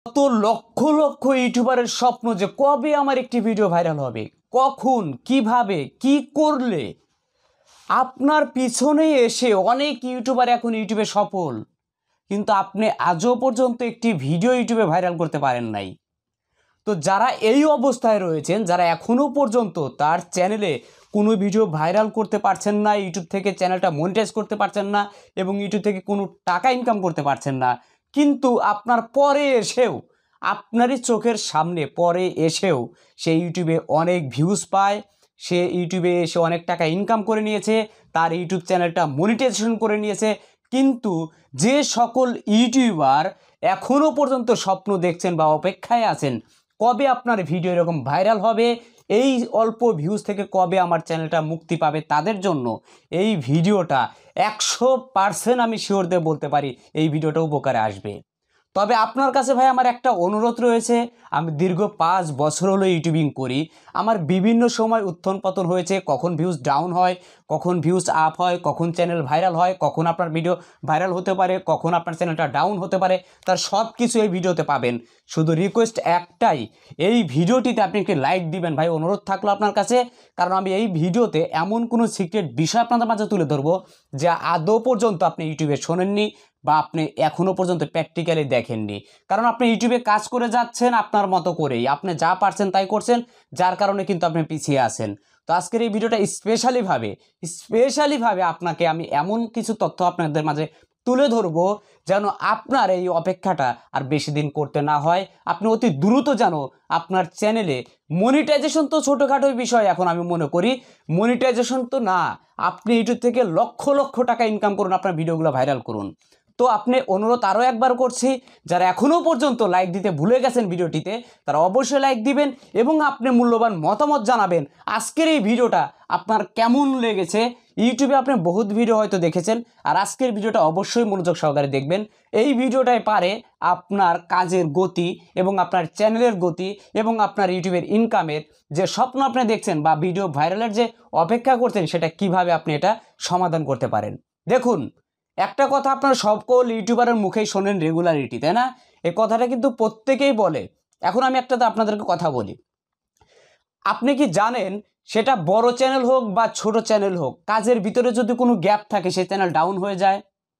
কত লক্ষ লক্ষ ইউটিউবারের স্বপ্ন যে কবে আমার একটি ভিডিও ভাইরাল হবে, কখন, কিভাবে, কি করলে। আপনার পিছনে এসে অনেক ইউটিউবার এখন ইউটিউবে সফল, কিন্তু আপনি আজও পর্যন্ত একটি ভিডিও ইউটিউবে ভাইরাল করতে পারেন নাই। তো যারা এই অবস্থায় রয়েছেন, যারা এখনও পর্যন্ত তার চ্যানেলে কোনো ভিডিও ভাইরাল করতে পারছেন না, ইউটিউব থেকে চ্যানেলটা মনিটাইজ করতে পারছেন না এবং ইউটিউব থেকে কোনো টাকা ইনকাম করতে পারছেন না, কিন্তু আপনার পরে এসেও, আপনারই চোখের সামনে পরে এসেও সে ইউটিউবে অনেক ভিউজ পায়, সে ইউটিউবে এসে অনেক টাকা ইনকাম করে নিয়েছে, তার ইউটিউব চ্যানেলটা মনিটাইজেশন করে নিয়েছে। কিন্তু যে সকল ইউটিউবার এখনও পর্যন্ত স্বপ্ন দেখছেন বা অপেক্ষায় আছেন কবে আপনার ভিডিও এরকম ভাইরাল হবে, এই অল্প ভিউজ থেকে কবে আমার চ্যানেলটা মুক্তি পাবে, তাদের জন্য এই ভিডিওটা 100% আমি শিওর দিয়ে বলতে পারি এই ভিডিওটা উপকারে আসবে। তবে আপনার কাছে ভাই আমার একটা অনুরোধ রয়েছে। আমি দীর্ঘ 5 বছর হলো ইউটিউবিং করি। আমার বিভিন্ন সময় উত্থান পতন হয়েছে, কখন ভিউজ ডাউন হয়, কখন ভিউজ আপ হয়, কখন চ্যানেল ভাইরাল হয়, কখন আপনার ভিডিও ভাইরাল হতে পারে, কখন আপনার চ্যানেলটা ডাউন হতে পারে। তার সব কিছু এই ভিডিওতে পাবেন। শুধু রিকোয়েস্ট একটাই, এই ভিডিওটিতে আপনি একটি লাইক দিবেন ভাই, অনুরোধ থাকলো আপনার কাছে। কারণ আমি এই ভিডিওতে এমন কোনো সিক্রেট বিষয় আপনাদের মাঝে তুলে ধরবো যা আদৌ পর্যন্ত আপনি ইউটিউবে শোনেননি বা আপনি এখনও পর্যন্ত প্র্যাকটিক্যালি দেখেননি। কারণ আপনি ইউটিউবে কাজ করে যাচ্ছেন আপনার মতো করেই, আপনি যা পারছেন তাই করছেন, যার কারণে কিন্তু আপনি পিছিয়ে আছেন। তো আজকের এই ভিডিওটা স্পেশালিভাবে আপনাকে আমি এমন কিছু তথ্য আপনাদের মাঝে তুলে ধরবো যেন আপনার এই অপেক্ষাটা আর বেশি দিন করতে না হয়। আপনি অতি দ্রুত যেন আপনার চ্যানেলে মনিটাইজেশন, তো ছোটোখাটো বিষয় এখন আমি মনে করি, মনিটাইজেশন তো না, আপনি ইউটিউব থেকে লক্ষ লক্ষ টাকা ইনকাম করুন, আপনার ভিডিওগুলো ভাইরাল করুন। তো আপনি অনুরোধ আরও একবার করছি, যারা এখনও পর্যন্ত লাইক দিতে ভুলে গেছেন ভিডিওটিতে, তারা অবশ্যই লাইক দিবেন এবং আপনি মূল্যবান মতামত জানাবেন আজকের এই ভিডিওটা আপনার কেমন লেগেছে। ইউটিউবে আপনি বহুত ভিডিও হয়তো দেখেছেন, আর আজকের ভিডিওটা অবশ্যই মনোযোগ সহকারে দেখবেন। এই ভিডিওটাই পারে আপনার কাজের গতি এবং আপনার চ্যানেলের গতি এবং আপনার ইউটিউবের ইনকামের যে স্বপ্ন আপনি দেখছেন বা ভিডিও ভাইরালের যে অপেক্ষা করছেন, সেটা কিভাবে আপনি এটা সমাধান করতে পারেন। দেখুন, একটা কথা আপনার সকল ইউটিউবারের মুখেই শোনেন, রেগুলারিটি, তাই না? এই কথাটা কিন্তু প্রত্যেকেই বলে। এখন আমি একটা আপনাদেরকে কথা বলি, আপনি কি জানেন সেটা বড় চ্যানেল হোক বা ছোট চ্যানেল হোক, কাজের ভিতরে যদি কোনো গ্যাপ থাকে সেই চ্যানেল ডাউন হয়ে যায়।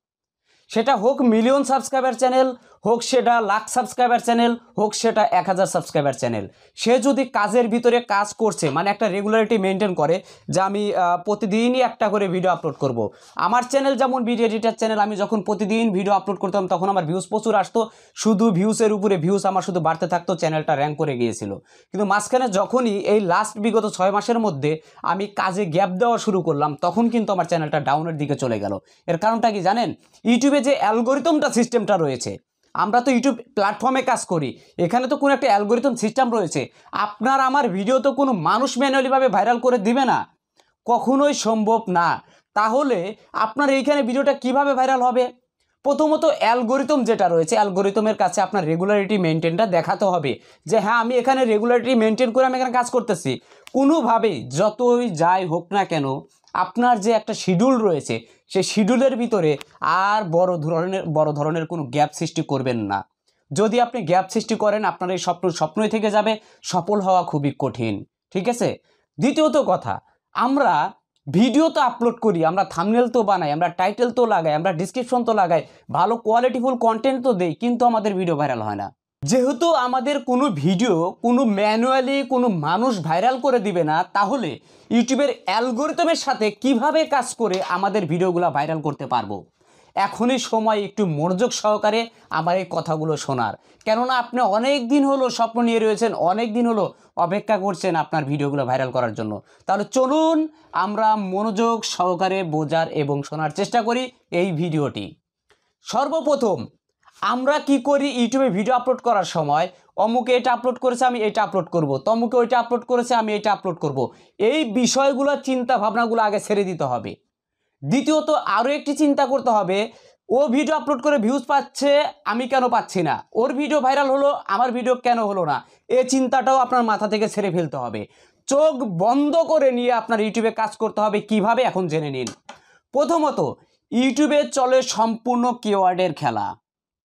সেটা হোক মিলিয়ন সাবস্ক্রাইবার চ্যানেল, হোক সেটা লাখ সাবস্ক্রাইবার চ্যানেল, হোক সেটা 1000 সাবস্ক্রাইবার চ্যানেল, সে যদি কাজের ভিতরে কাজ করছে, মানে একটা রেগুলারিটি মেনটেন করে যে আমি প্রতিদিনই একটা করে ভিডিও আপলোড করব। আমার চ্যানেল যেমন ভিডিও এডিটার চ্যানেল, আমি যখন প্রতিদিন ভিডিও আপলোড করতাম তখন আমার ভিউজ প্রচুর আসতো, শুধু ভিউসের উপরে ভিউস আমার শুধু বাড়তে থাকতো, চ্যানেলটা র্যাঙ্ক করে গিয়েছিল। কিন্তু মাঝখানে যখনই এই লাস্ট বিগত 6 মাসের মধ্যে আমি কাজে গ্যাপ দেওয়া শুরু করলাম, তখন কিন্তু আমার চ্যানেলটা ডাউনের দিকে চলে গেল। এর কারণটা কি জানেন? ইউটিউবে যে অ্যালগোরিদমটা সিস্টেমটা রয়েছে, আমরা তো ইউটিউব প্ল্যাটফর্মে কাজ করি, এখানে তো কোনো একটা অ্যালগোরিদম সিস্টেম রয়েছে। আপনার আমার ভিডিও তো কোনো মানুষ ম্যানুয়ালিভাবে ভাইরাল করে দিবে না, কখনোই সম্ভব না। তাহলে আপনার এইখানে ভিডিওটা কিভাবে ভাইরাল হবে? প্রথমত অ্যালগোরিদম যেটা রয়েছে, অ্যালগোরিদমের কাছে আপনার রেগুলারিটি মেনটেনটা দেখাতে হবে যে হ্যাঁ, আমি এখানে রেগুলারিটি মেনটেন করে আমি এখানে কাজ করতেছি। কোনোভাবেই যতই যাই হোক না কেন, আপনার যে একটা শিডিউল রয়েছে, সেই শিডিউলের ভিতরে আর বড় ধরনের কোনো গ্যাপ সৃষ্টি করবেন না। যদি আপনি গ্যাপ সৃষ্টি করেন, আপনার এই স্বপ্নই থেকে যাবে, সফল হওয়া খুবই কঠিন। ঠিক আছে? দ্বিতীয়ত কথা, আমরা ভিডিও তো আপলোড করি, আমরা থাম্বনেল তো বানাই, আমরা টাইটেল তো লাগাই, আমরা ডিসক্রিপশন তো লাগাই, ভালো কোয়ালিটিফুল কন্টেন্ট তো দেই, কিন্তু আমাদের ভিডিও ভাইরাল হয় না। যেহেতু আমাদের কোনো ভিডিও কোনো ম্যানুয়ালি কোনো মানুষ ভাইরাল করে দিবে না, তাহলে ইউটিউবের অ্যালগোরিদমের সাথে কিভাবে কাজ করে আমাদের ভিডিওগুলো ভাইরাল করতে পারবো? এখনই সময় একটু মনোযোগ সহকারে আমার এই কথাগুলো শোনার। কেননা আপনি অনেক দিন হলো স্বপ্ন নিয়ে রয়েছেন, অনেক দিন হলো অপেক্ষা করছেন আপনার ভিডিওগুলো ভাইরাল করার জন্য। তাহলে চলুন আমরা মনোযোগ সহকারে বোঝার এবং শোনার চেষ্টা করি এই ভিডিওটি। সর্বপ্রথম আমরা কি করি, ইউটিউবে ভিডিও আপলোড করার সময় অমুকে এটা আপলোড করেছে আমি এটা আপলোড করব, তমুকে ওইটা আপলোড করেছে আমি এটা আপলোড করব, এই বিষয়গুলো চিন্তা ভাবনাগুলো আগে ছেড়ে দিতে হবে। দ্বিতীয়ত আরও একটি চিন্তা করতে হবে, ও ভিডিও আপলোড করে ভিউজ পাচ্ছে, আমি কেন পাচ্ছি না? ওর ভিডিও ভাইরাল হলো, আমার ভিডিও কেন হলো না? এই চিন্তাটাও আপনার মাথা থেকে ছেড়ে ফেলতে হবে। চোখ বন্ধ করে নিয়ে আপনার ইউটিউবে কাজ করতে হবে। কিভাবে? এখন জেনে নিন। প্রথমত, ইউটিউবে চলে সম্পূর্ণ কিওয়ার্ডের খেলা।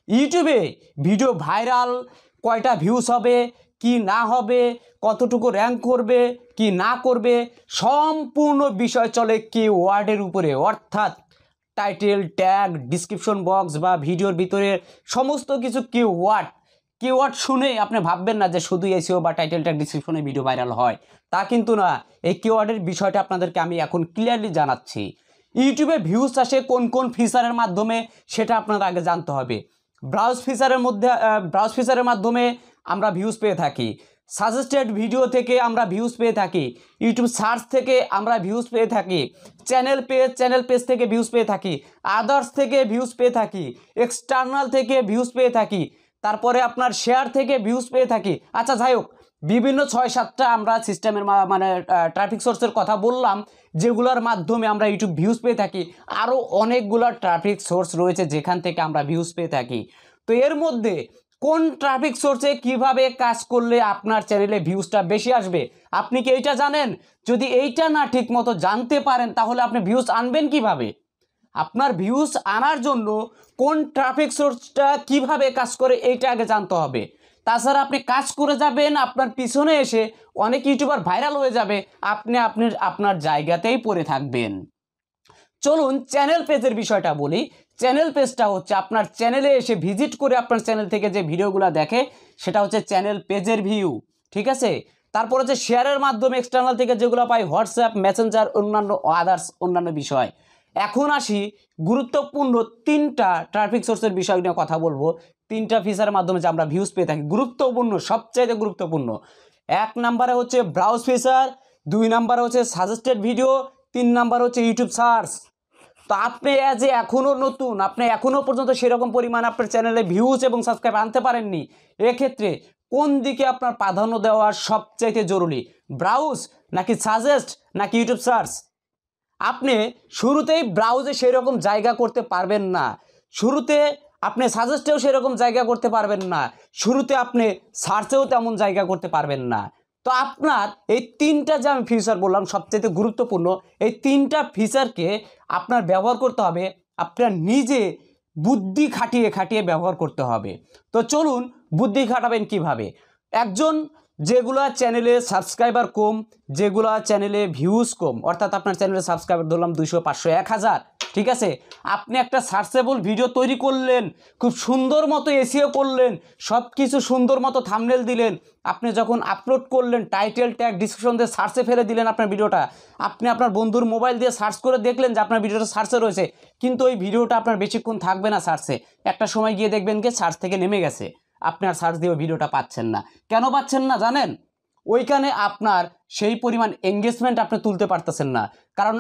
ইউটিউবে ভিডিও ভাইরাল কয়টা ভিউজ হবে কি না হবে, কতটুকু র্যাঙ্ক করবে কি না করবে, সম্পূর্ণ বিষয় চলে কিওয়ার্ডের উপরে। অর্থাৎ টাইটেল, ট্যাগ, ডিসক্রিপশন বক্স বা ভিডিওর ভিতরে সমস্ত কিছু কিওয়ার্ড শুনেই আপনি ভাববেন না যে শুধু এসইও বা টাইটেল, ট্যাগ, ডিসক্রিপশনে ভিডিও ভাইরাল হয়, তা কিন্তু না। এই কিওয়ার্ডের বিষয়টা আপনাদেরকে আমি এখন ক্লিয়ারলি জানাচ্ছি। ইউটিউবে ভিউজ আসে কোন কোন ফিচারের মাধ্যমে সেটা আপনার আগে জানতে হবে। ব্রাউজ ফিচারের মাধ্যমে আমরা ভিউজ পেয়ে থাকি, সাজেস্টেড ভিডিও থেকে আমরা ভিউজ পেয়ে থাকি, ইউটিউব সার্চ থেকে আমরা ভিউজ পেয়ে থাকি, চ্যানেল পেজ থেকে ভিউজ পেয়ে থাকি, আদার্স থেকে ভিউজ পেয়ে থাকি, এক্সটার্নাল থেকে ভিউজ পেয়ে থাকি, তারপরে আপনার শেয়ার থেকে ভিউজ পেয়ে থাকি। আচ্ছা যাই হোক, বিভিন্ন 6-7টা আমরা সিস্টেমের মানে ট্রাফিক সোর্সের কথা বললাম, যেগুলোর মাধ্যমে আমরা ইউটিউব ভিউজ পেয়ে থাকি। আরও অনেকগুলো ট্রাফিক সোর্স রয়েছে যেখান থেকে আমরা ভিউজ পেয়ে থাকি। তো এর মধ্যে কোন ট্রাফিক সোর্সে কিভাবে কাজ করলে আপনার চ্যানেলে ভিউজটা বেশি আসবে, আপনি কি এইটা জানেন? যদি এইটা না ঠিক মতো জানতে পারেন তাহলে আপনি ভিউজ আনবেন কিভাবে? আপনার ভিউজ আনার জন্য কোন ট্রাফিক সোর্সটা কিভাবে কাজ করে এইটা আগে জানতে হবে। তাছাড়া আপনি কাজ করে যাবেন, আপনার পিছনে এসে অনেক ইউটিউবার ভাইরাল হয়ে যাবে, আপনি আপনার জায়গাতেই পড়ে থাকবেন। চলুন চ্যানেল পেজের বিষয়টা বলি। চ্যানেল পেজটা হচ্ছে আপনার চ্যানেলে এসে ভিজিট করে আপনার চ্যানেল থেকে যে ভিডিওগুলো দেখে সেটা হচ্ছে চ্যানেল পেজের ভিউ, ঠিক আছে। তারপর হচ্ছে শেয়ারের মাধ্যমে এক্সটার্নাল থেকে যেগুলো পাই, হোয়াটসঅ্যাপ, মেসেঞ্জার, অন্যান্য বিষয়। এখন আসি গুরুত্বপূর্ণ 3টা ট্রাফিক সোর্সের বিষয় নিয়ে কথা বলবো। 3টা ফিচারের মাধ্যমে যে আমরা ভিউজ পেয়ে থাকি, গুরুত্বপূর্ণ, সবচাইতে গুরুত্বপূর্ণ। 1 নম্বরে হচ্ছে ব্রাউজ ফিচার, 2 নম্বরে হচ্ছে সাজেস্টেড ভিডিও, 3 নাম্বার হচ্ছে ইউটিউব সার্চ। তো আপনি যে এখনও নতুন, আপনি এখনও পর্যন্ত সেরকম পরিমাণ আপনার চ্যানেলে ভিউজ এবং সাবস্ক্রাইব আনতে পারেননি, এক্ষেত্রে কোন দিকে আপনার প্রাধান্য দেওয়া সবচাইতে জরুরি, ব্রাউজ নাকি সাজেস্ট নাকি ইউটিউব সার্চ? আপনি শুরুতেই ব্রাউজে সেরকম জায়গা করতে পারবেন না, শুরুতে আপনি সাজেস্টেও সেরকম জায়গা করতে পারবেন না, শুরুতে আপনি সার্চেও তেমন জায়গা করতে পারবেন না। তো আপনার এই 3টা যে আমি ফিচার বললাম সবচেয়ে গুরুত্বপূর্ণ, এই 3টা ফিচারকে আপনার ব্যবহার করতে হবে, আপনার নিজে বুদ্ধি খাটিয়ে খাটিয়ে ব্যবহার করতে হবে। তো চলুন বুদ্ধি খাটাবেন কিভাবে। একজন যেগুলা চ্যানেলে সাবস্ক্রাইবার কম, যেগুলা চ্যানেলে ভিউজ কম, অর্থাৎ আপনার চ্যানেলে সাবস্ক্রাইবার ধরলাম 200, 500, 1000, ঠিক আছে। আপনি একটা সার্চেবল ভিডিও তৈরি করলেন, খুব সুন্দর মতো এসইও করলেন, সব কিছু সুন্দর মতো থাম্বনেল দিলেন, আপনি যখন আপলোড করলেন টাইটেল, ট্যাগ, ডিসক্রিপশন দিয়ে সার্চে ফেলে দিলেন আপনার ভিডিওটা, আপনি আপনার বন্ধুর মোবাইল দিয়ে সার্চ করে দেখলেন যে আপনার ভিডিওটা সার্চে রয়েছে, কিন্তু ওই ভিডিওটা আপনার বেশিক্ষণ থাকবে না সার্চে, একটা সময় গিয়ে দেখবেন কি সার্চ থেকে নেমে গেছে, আপনি আর সার্চ দিয়ে ভিডিওটা পাচ্ছেন না। কেন পাচ্ছেন না জানেন? ওইখানে আপনার সেই পরিমাণ এঙ্গেজমেন্ট আপনি তুলতে পারতেছেন না, কারণ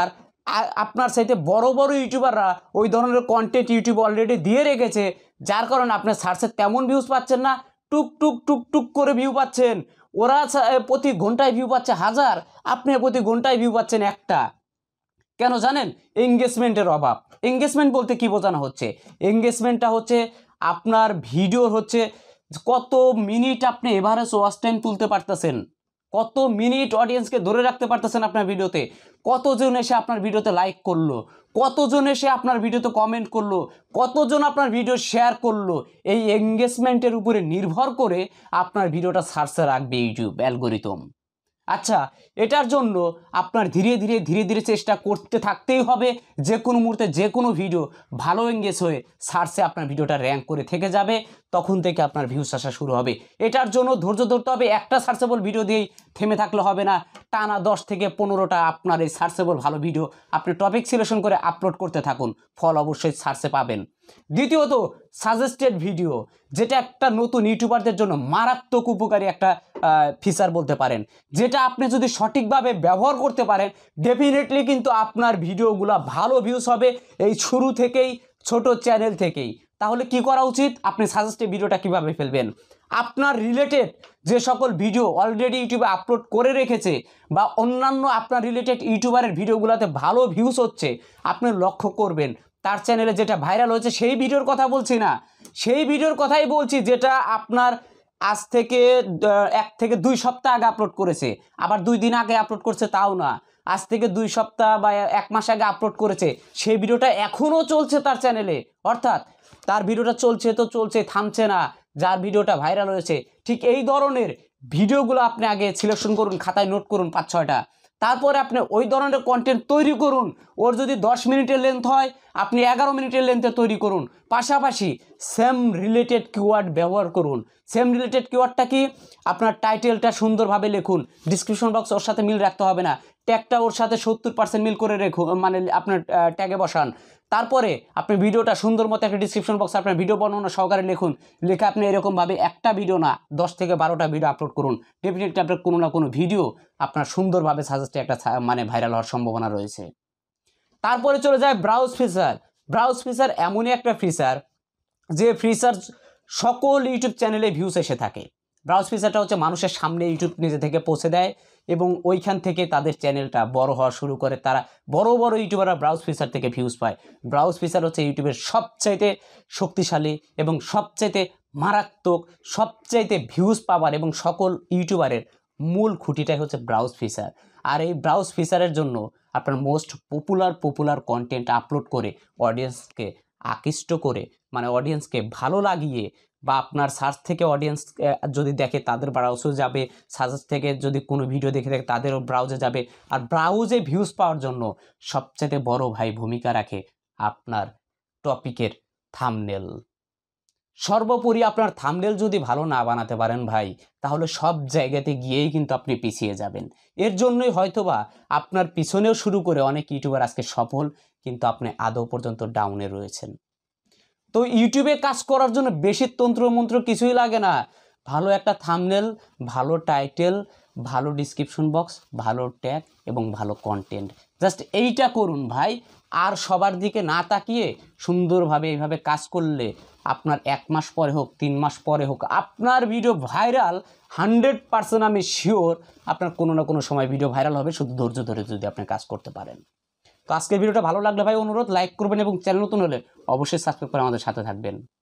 আপনার সাথে বড় বড় ইউটিউবাররা ওই ধরনের কন্টেন্ট ইউটিউব অলরেডি দিয়ে রেখেছে, যার কারণে আপনার সার্চে তেমন ভিউজ পাচ্ছেন না, টুক টুক টুক টুক করে ভিউ পাচ্ছেন। ওরা প্রতি ঘন্টায় ভিউ পাচ্ছে 1000, আপনি প্রতি ঘন্টায় ভিউ পাচ্ছেন 1টা। কেন জানেন? এঙ্গেজমেন্টের অভাব। এঙ্গেজমেন্ট বলতে কি বোঝানো হচ্ছে? এঙ্গেজমেন্টটা হচ্ছে আপনার ভিডিওর হচ্ছে কত মিনিট আপনি এভারেজ ওয়াচ টাইম তুলতে পারতেছেন, কত মিনিট অডিয়েন্সকে ধরে রাখতে পারতেছেন আপনার ভিডিওতে, কতজন এসে আপনার ভিডিওতে লাইক করলো, কতজন এসে আপনার ভিডিওতে কমেন্ট করলো, কতজন আপনার ভিডিও শেয়ার করলো। এই এঙ্গেজমেন্টের উপরে নির্ভর করে আপনার ভিডিওটা সার্চে রাখবে ইউটিউব অ্যালগরিদম। আচ্ছা, এটার জন্য আপনার ধীরে ধীরে চেষ্টা করতে থাকতেই হবে। যে কোনো মুহূর্তে যে কোনো ভিডিও ভালো এঙ্গেজ হয়ে সার্চে আপনার ভিডিওটা র্যাঙ্ক করে থেকে যাবে, তখন থেকে আপনার ভিউজ আসা শুরু হবে। এটার জন্য ধৈর্য ধরতে হবে, একটা সার্চেবল ভিডিও দিয়েই থেমে থাকলে হবে না, টানা 10 থেকে 15টা আপনার এই সার্চেবল ভালো ভিডিও আপনি টপিক সিলেকশন করে আপলোড করতে থাকুন, ফল অবশ্যই সার্চে পাবেন। দ্বিতীয়ত সাজেস্টেড ভিডিও, যেটা একটা নতুন ইউটিউবারদের জন্য মারাত্মক উপকারী একটা ফিচার বলতে পারেন, যেটা আপনি যদি সঠিকভাবে ব্যবহার করতে পারেন ডেফিনেটলি কিন্তু আপনার ভিডিওগুলো ভালো ভিউজ হবে এই শুরু থেকেই, ছোট চ্যানেল থেকেই। তাহলে কি করা উচিত? আপনি সাজেস্টেড ভিডিওটা কিভাবে ফেলবেন? আপনার রিলেটেড যে সকল ভিডিও অলরেডি ইউটিউবে আপলোড করে রেখেছে বা অন্যান্য আপনার রিলেটেড ইউটিউবারের ভিডিওগুলোতে ভালো ভিউজ হচ্ছে, আপনি লক্ষ্য করবেন তার চ্যানেলে যেটা ভাইরাল হয়েছে সেই ভিডিওর কথা বলছি না, সেই ভিডিওর কথাই বলছি যেটা আপনার আজ থেকে 1 থেকে 2 সপ্তাহ আগে আপলোড করেছে, আবার 2 দিন আগে আপলোড করছে তাও না, আজ থেকে 2 সপ্তাহ বা 1 মাস আগে আপলোড করেছে, সেই ভিডিওটা এখনও চলছে তার চ্যানেলে। অর্থাৎ তার ভিডিওটা চলছে তো চলছে, থামছে না, যার ভিডিওটা ভাইরাল হয়েছে। ঠিক এই ধরনের ভিডিওগুলো আপনি আগে সিলেকশন করুন, খাতায় নোট করুন 5-6টা, তারপরে আপনি ওই ধরনের কন্টেন্ট তৈরি করুন। ওর যদি 10 মিনিটের লেন্থ হয়, আপনি 11 মিনিটের লেন্থে তৈরি করুন। পাশাপাশি সেম রিলেটেড কিওয়ার্ড ব্যবহার করুন। সেম রিলেটেড কিওয়ার্ডটা কি? আপনার টাইটেলটা সুন্দরভাবে লিখুন, ডিসক্রিপশন বক্স ওর সাথে মিল রাখতে হবে না, ট্যাগটা ওর সাথে 70% মিল করে রেখুন, মানে আপনার ট্যাগে বসান। তারপরে আপনি ভিডিওটা সুন্দর মতো একটা ডিসক্রিপশন বক্সে আপনার ভিডিও বর্ণনা সহকারে লিখুন। লিখে আপনি এরকমভাবে একটা ভিডিও না 10 থেকে 12টা ভিডিও আপলোড করুন। ডেফিনেটলি আপনার কোনো না কোনো ভিডিও আপনার সুন্দরভাবে সাজেস্টে একটা মানে ভাইরাল হওয়ার সম্ভাবনা রয়েছে। তারপরে চলে যায় ব্রাউজ ফিচার। ব্রাউজ ফিচার এমনই একটা ফিচার যে ফিচার সকল ইউটিউব চ্যানেলে ভিউস এসে থাকে। ব্রাউজ ফিচারটা হচ্ছে মানুষের সামনে ইউটিউব নিজে থেকে পৌঁছে দেয় এবং ওইখান থেকে তাদের চ্যানেলটা বড় হওয়া শুরু করে। তারা বড় বড় ইউটিউবাররা ব্রাউজ ফিচার থেকে ভিউজ পায়। ব্রাউজ ফিচার হচ্ছে ইউটিউবের সবচাইতে শক্তিশালী এবং সবচাইতে মারাত্মক, সবচাইতে ভিউজ পাওয়ার এবং সকল ইউটিউবারের মূল খুঁটিটাই হচ্ছে ব্রাউজ ফিচার। আর এই ব্রাউজ ফিচারের জন্য আপনার মোস্ট পপুলার কন্টেন্ট আপলোড করে অডিয়েন্সকে আকৃষ্ট করে, মানে অডিয়েন্সকে ভালো লাগিয়ে, বা আপনার সার্চ থেকে অডিয়েন্স যদি দেখে তাদের ব্রাউজে যাবে, সার্চ থেকে যদি কোনো ভিডিও দেখে থাকে তাদেরও ব্রাউজে যাবে। আর ব্রাউজে ভিউজ পাওয়ার জন্য সবচেয়ে বড় ভাই ভূমিকা রাখে আপনার টপিকের থাম্বনেল। সর্বোপরি আপনার থাম্বনেল যদি ভালো না বানাতে পারেন ভাই, তাহলে সব জায়গাতে গিয়েই কিন্তু আপনি পিছিয়ে যাবেন। এর জন্যই হয়তোবা আপনার পিছনেও শুরু করে অনেক ইউটিউবার আজকে সফল, কিন্তু আপনি আদৌ পর্যন্ত ডাউনে রয়েছেন। তো ইউটিউবে কাজ করার জন্য বেশি তন্ত্রমন্ত্র কিছুই লাগে না। ভালো একটা থাম্বনেল, ভালো টাইটেল, ভালো ডিসক্রিপশন বক্স, ভালো ট্যাগ এবং ভালো কন্টেন্ট, জাস্ট এইটা করুন ভাই। আর সবার দিকে না তাকিয়ে সুন্দরভাবে এইভাবে কাজ করলে আপনার 1 মাস পরে হোক, 3 মাস পরে হোক, আপনার ভিডিও ভাইরাল 100%। আমি শিওর আপনার কোনো না কোনো সময় ভিডিও ভাইরাল হবে, শুধু ধৈর্য ধরে যদি আপনি কাজ করতে পারেন। তো আজকের ভিডিওটা ভালো লাগলে ভাই অনুরোধ লাইক করবেন এবং চ্যানেল নতুন হলে অবশ্যই সাবস্ক্রাইব করে আমাদের সাথে থাকবেন।